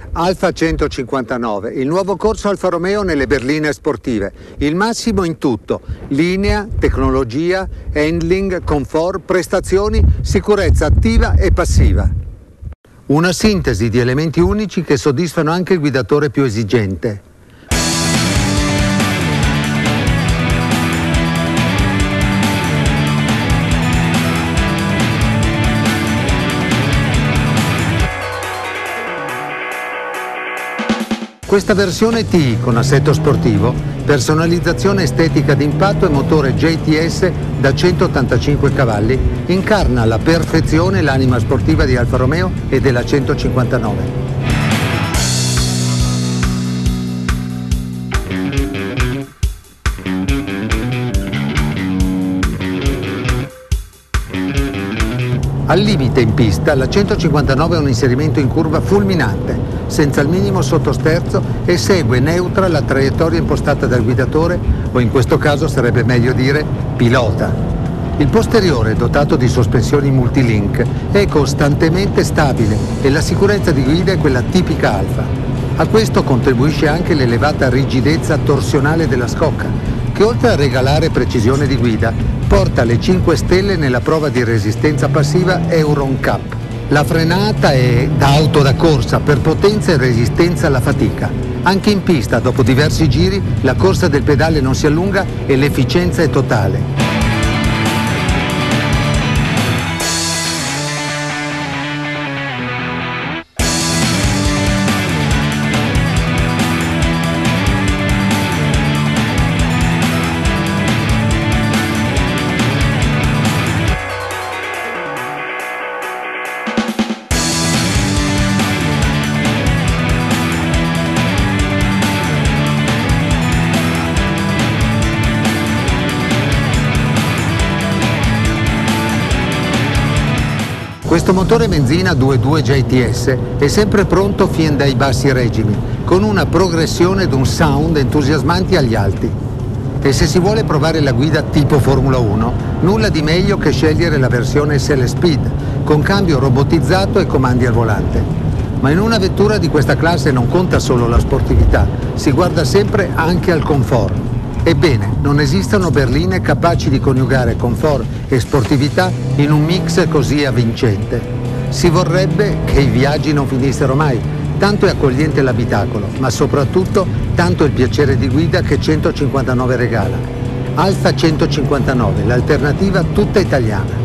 Alfa 159, il nuovo corso Alfa Romeo nelle berline sportive. Il massimo in tutto: linea, tecnologia, handling, comfort, prestazioni, sicurezza attiva e passiva. Una sintesi di elementi unici che soddisfano anche il guidatore più esigente. Questa versione T con assetto sportivo, personalizzazione estetica d'impatto e motore JTS da 185 cavalli incarna alla perfezione l'anima sportiva di Alfa Romeo e della 159. Al limite in pista, la 159 ha un inserimento in curva fulminante, senza il minimo sottosterzo, e segue neutra la traiettoria impostata dal guidatore, o in questo caso sarebbe meglio dire pilota. Il posteriore, dotato di sospensioni multilink, è costantemente stabile e la sicurezza di guida è quella tipica Alfa. A questo contribuisce anche l'elevata rigidezza torsionale della scocca, che oltre a regalare precisione di guida, porta le 5 stelle nella prova di resistenza passiva Euro NCAP. La frenata è da auto da corsa per potenza e resistenza alla fatica. Anche in pista, dopo diversi giri, la corsa del pedale non si allunga e l'efficienza è totale. Questo motore benzina 2.2 JTS è sempre pronto fin dai bassi regimi, con una progressione ed un sound entusiasmanti agli alti. E se si vuole provare la guida tipo Formula 1, nulla di meglio che scegliere la versione SL Speed, con cambio robotizzato e comandi al volante. Ma in una vettura di questa classe non conta solo la sportività, si guarda sempre anche al comfort. Ebbene, non esistono berline capaci di coniugare comfort e sportività in un mix così avvincente. Si vorrebbe che i viaggi non finissero mai, tanto è accogliente l'abitacolo, ma soprattutto tanto il piacere di guida che 159 regala. Alfa 159, l'alternativa tutta italiana.